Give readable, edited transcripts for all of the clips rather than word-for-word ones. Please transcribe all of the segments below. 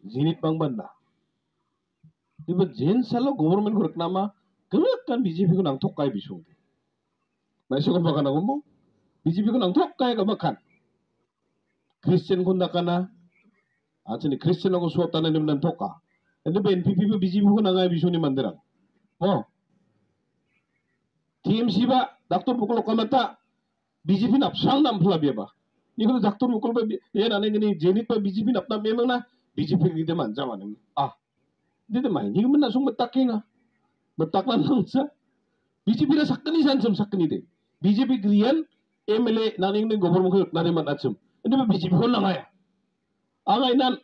Zenit bang banda. Diba jen salo government ko nama kan BJP ko nang tokkay bisong. Naisok ko baka na mo BJP ko nang tokkay ka makan. Christian ko na kana ni Christian ako suot tanan nim nan tokka. Ende ba NPP ko BJP ko nangay bisong ni mandirang. Oh. TMC ba Dr. Bukul kamata BJP nap sang nam pula ba. Ni ko Dr. Bukul ba yan ane gini Zenit ba BJP nap na memang na BJP gide man jaman. Ah. Dito may hindi man nasong matakin nga. Mataklan lang sa BJP na sakani san sakani de. BJP griyan MLA naning ng government ko naning man atsum. Hindi ba BJP ko lang ay. Angay nan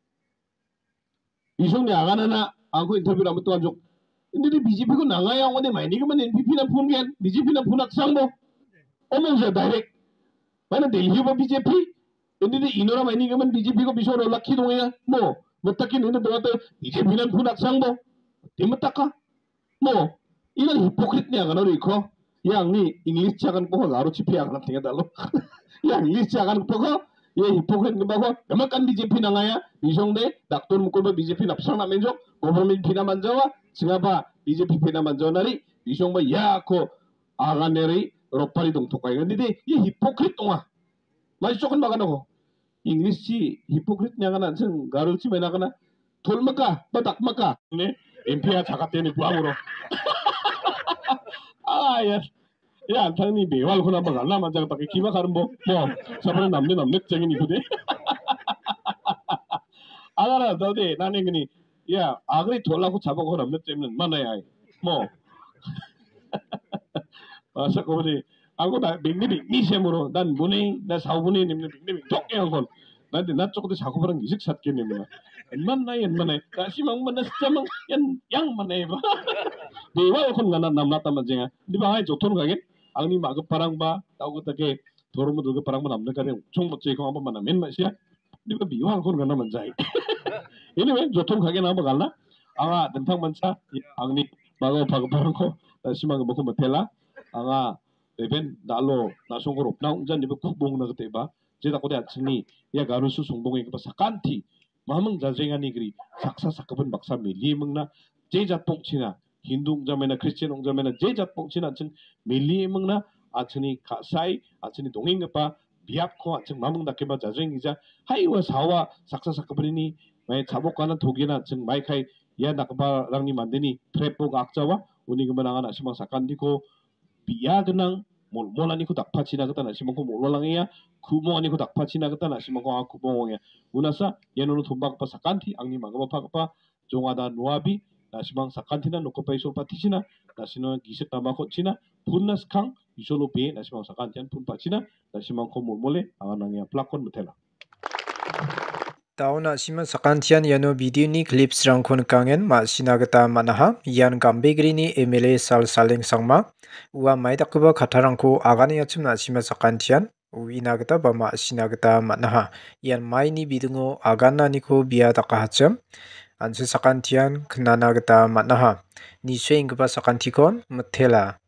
isong ni aga na ako interview na mutuan jok. Hindi di BJP ko nangay ako ni may hindi man NPP na pun yan. BJP na punak sang mo. Omong sa direct. Mana Delhi ba BJP? Hindi di inora may hindi man BJP ko bisoro laki dong ya mo. Matakin ini doa tu BJP nan punak sang mo. Di mataka mo. Ilan hypocrite niya kan ko. Yang ni English jangan po laro cipi akan tinggal dalo. Yang English jangan po ye hypocrite ni bago. Kamakan BJP nangaya isong de Dr. Mukul ba BJP napsang na menjok. Government pina manjawa. Singa ba BJP pina manjawa nari. Isong ba ya ko agan neri ropari dong tukay. Hindi de ye hypocrite nga. Masukon ba ko. English si hypocrite niya kana sing garul si mena kana tol maka batak maka ne MP야 작았더니 부함으로 아 야 야 당니 매월 그나 막 알라 만장 밖에 기마 가는 뭐 저번에 남는 남력적인 이거대 아가라 너데 나는 그니 야 아그리 돌라고 잡아고 남력적인 만나야 뭐 아서 거기 aku 나 빅리빅 미셈으로 난 문에 나 사후분에 님네 빅리빅 독게 한건 nanti na cok sa ako parang gisik sat kini mana man na yan mana kasi mang mana sa mang yan yang mana ba di ba kon ngana nam nata manjenga di ba ay joton kagen ang ni mag parang ba tao ko take toro mo duga parang manam na kare chung mo che ko amba mana men ma siya di ba biwa kon ngana manjai ini we joton kagen amba galna anga dentang mansa ang ni bago pag parang ko simang mo ko matela anga even dalo nasong na unjan di ba kubong na kete ba 제가 고대 아침이 야 가루수 송봉에 그 사칸티 마음은 자쟁하니 그리 saksa sakabun baksa mili mengna 제자 뽕치나 힌두 웅자매나 크리스천 웅자매나 제자 뽕치나 ችን 밀리 mengna 아츠니 가사이 아츠니 동행급바 비압코 아츠 마음은 다케바 자쟁이자 하이와 사와 saksa sakabun이 마이 자복가는 독이나 즉 마이카이 야 낙바랑니 만드니 트레포 각자와 우니 그만한 아시마 사칸디고 비야그낭 몰몰아니 그 닥파치나 그다 나시먹고 몰몰랑이야 구멍아니 그 닥파치나 그다 나시먹고 아 구멍이야 우나사 얘노는 돈박파 사칸티 앙니 마가바 파가파 종아다 노아비 나시망 사칸티나 노코파 이솔파 티시나 나시노 기세 타마코 치나 분나스캉 이솔로페 나시망 사칸티안 분파치나 나시망 코 몰몰레 아가낭이야 플라콘 무텔라 Tauna sima sakantian yano video ni clips rangkon kangen ma sinagata manaha yan gambegri ni MLA sal saleng sangma ua maidakuba khatarangko agani achimna sima sakantian winagata ba ma sinagata manaha yan mai ni bidungo agana niko bia takahacham anse sakantian knana gata manaha ni swing ba sakantikon mthela